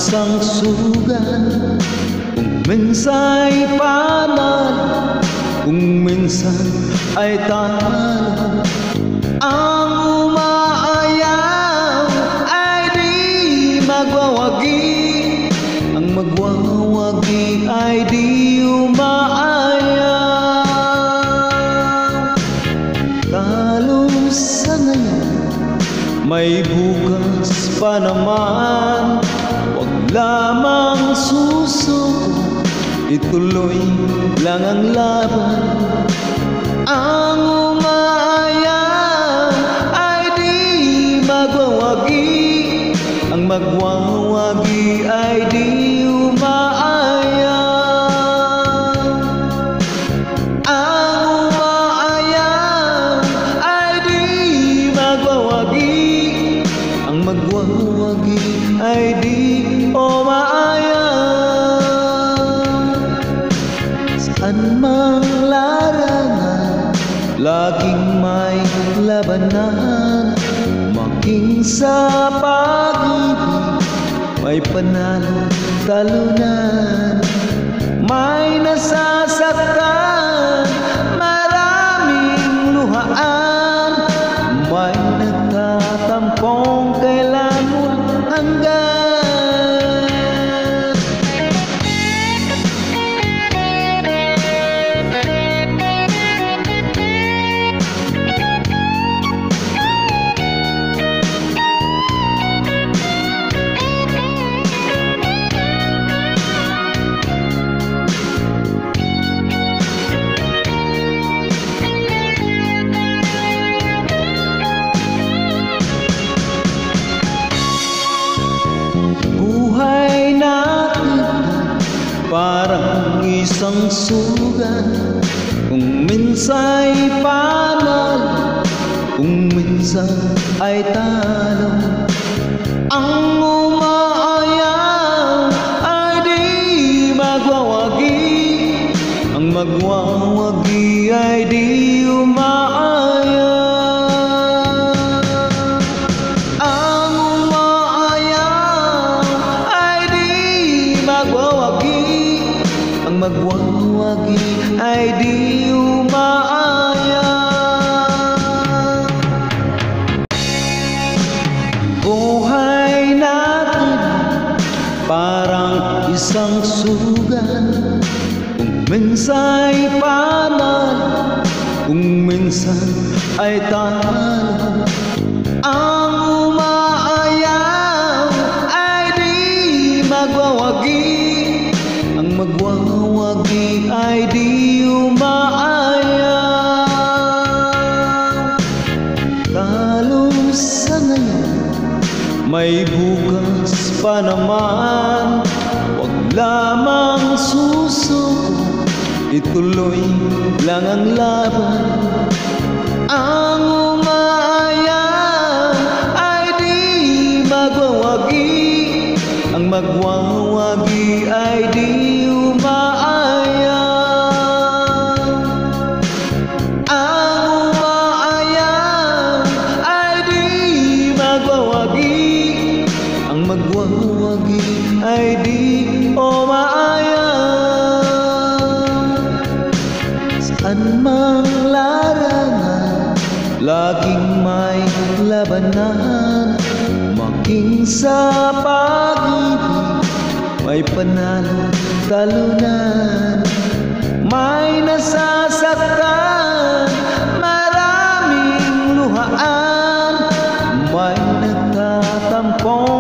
isang sugat. Kung minsa'y panalo, kung minsan ay talo. Ang umaayaw ay di magwawagi, ang magwawagi ay di umaayaw. Talo sa ngayon, may bukas pa naman. Huwag lamang susuko, ituloy lang ang laban. Ang umaayaw ay di magwawagi, ang magwawagi ay di umaayaw. Ang umaayaw ay di magwawagi, ang magwawagi ay di umaayaw. Saan mang larangan, laging may labanan. Maging sa pag-ibig, may panalo, talunan. May nasasaktan, maraming luhaan. May nagtatampong kailan walang hanggan. Buhay natin parang isang sugat. Kung minsa'y panalo, kung minsan ay talo. Ang umaayaw ay di magwawagi, ang magwawagi ay di umaayaw. Ang umaayaw ay di magwawagi, ang magwawagi ay di umaayaw. Buhay natin parang isang sugat. Kung minsa'y panalo, kung minsan ay talo. Ang umaayaw ay di magwawagi, ang magwawagi ay di umaayaw. Talo sa ngayon, may bukas pa naman. Huwag lamang susuko, ituloy lang ang laban. Ang umaayaw ay di magwawagi, ang magwawagi ay di umaayaw. Ang umaayaw ay di magwawagi, ang magwawagi ay di umaayaw. Saan mang larangan, laging may labanan. Maging sa pag-ibig, may panalo, talunan. May nasasaktan, maraming luhaan. May nagtatampong